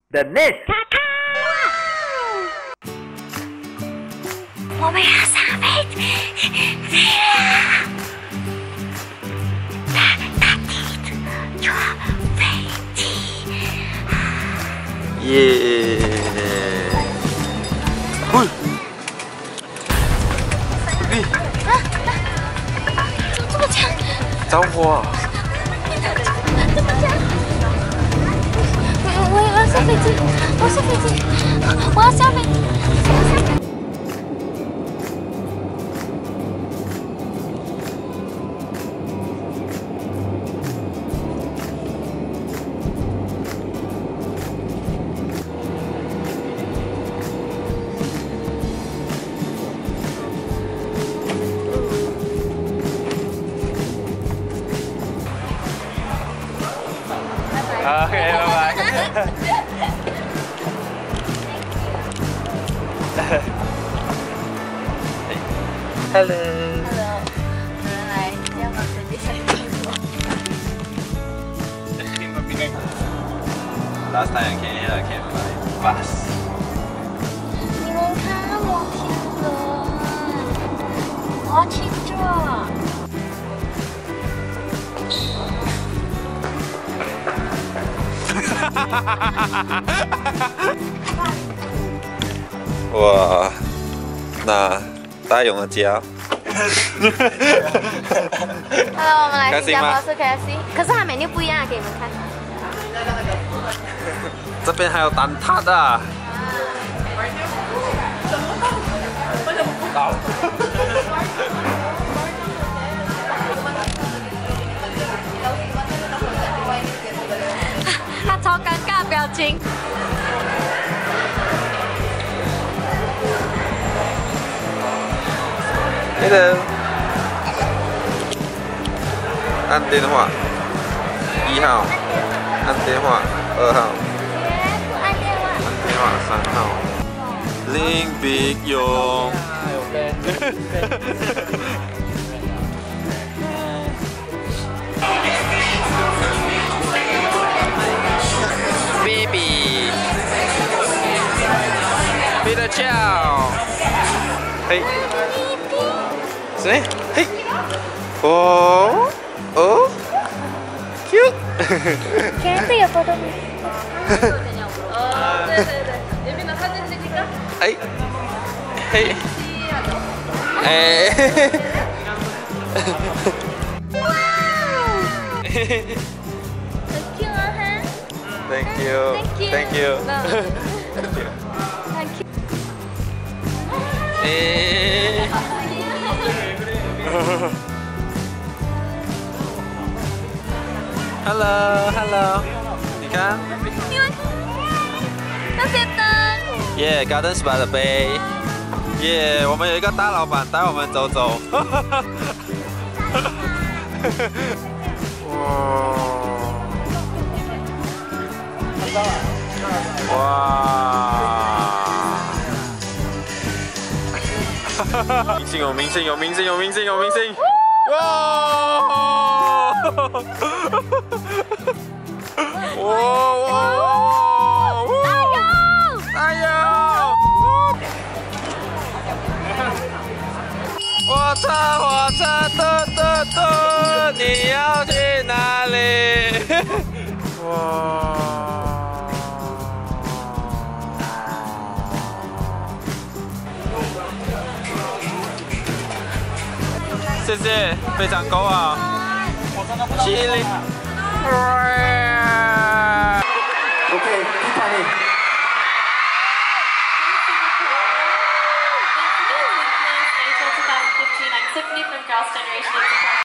The Nest。 我们要上飞机了！大地坐飞机。 耶！喂！你这么强！ 着火啊！ 这么强！我要上飞机！我要上飞机！我要下飞机！ OK， 拜拜。Hello。 来，要把飞机上飞。 Last time I came here, I came by bus. 你们看摩天轮，好清楚。 哇，那大勇的家。 好了，我们来开心吗？ 新加坡吃 KFC，可是它每天不一样，给你们看。 这边还有蛋挞的。 他超尴尬表情。 Hello。按电话，1号。按电话，2号。 按电话。 按电话，3号。林碧勇。Baby。Peter Chow。嘿。谁？嘿。哦。哦。Cute。 Candy有foto吗？ 哎。嘿。哎。 哇！很 cute 啊哈。 Thank you. Thank you. Thank you. 哎。Hello，Hello， 你看， 那些灯。 耶 ，Gardens by the Bay， 耶，我们有一个大老板带我们走走。哇！明星有明星有明星有明星有明星！哇！哇！加油！火车火车嘟嘟嘟，你要去哪里？哇！谢谢，非常够啊！起立。 OK， Titanic。 April 2015, I'm Tiffany from Girls' Generation.